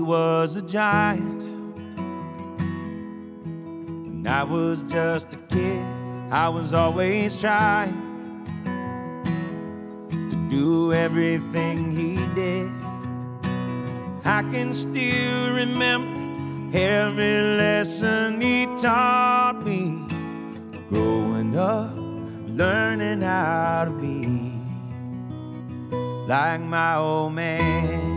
was a giant when I was just a kid. I was always trying to do everything he did. I can still remember every lesson he taught me. Growing up, learning how to be like my old man.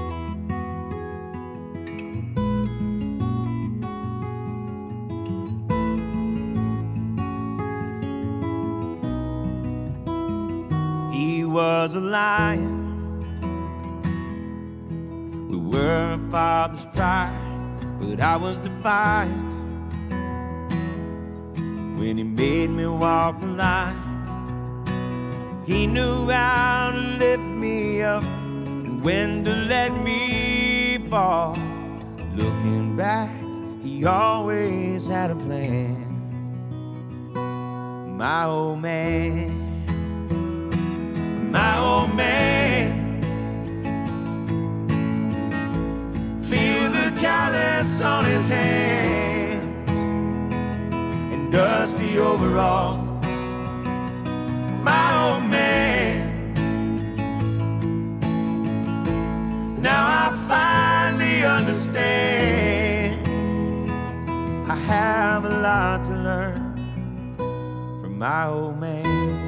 He was a lion. We were a father's pride, but I was defiant when he made me walk the line. He knew how to lift me up and when to let me fall. Looking back, he always had a plan. My old man, my old man. Feel the callus on his hands and dusty overalls. My old man. Now I finally understand. I have a lot to learn from my old man.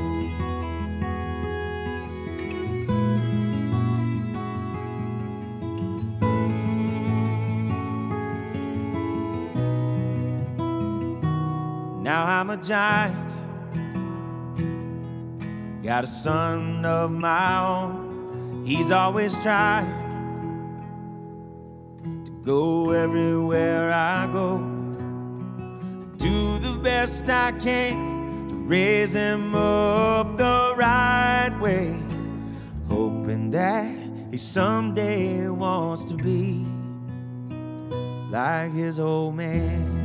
Now I'm a giant, got a son of my own. He's always trying to go everywhere I go. Do the best I can to raise him up the right way, hoping that he someday wants to be like his old man.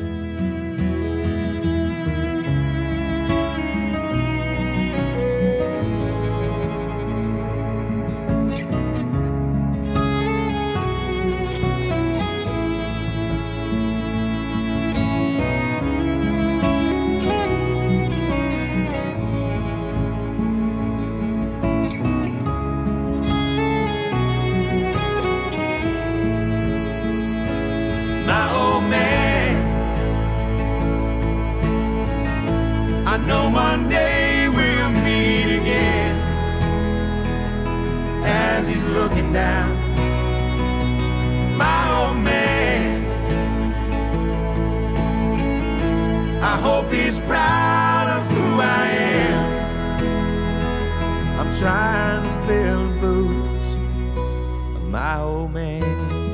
I know one day we'll meet again. As he's looking down, my old man, I hope he's proud of who I am. I'm trying to fill the boots of my old man.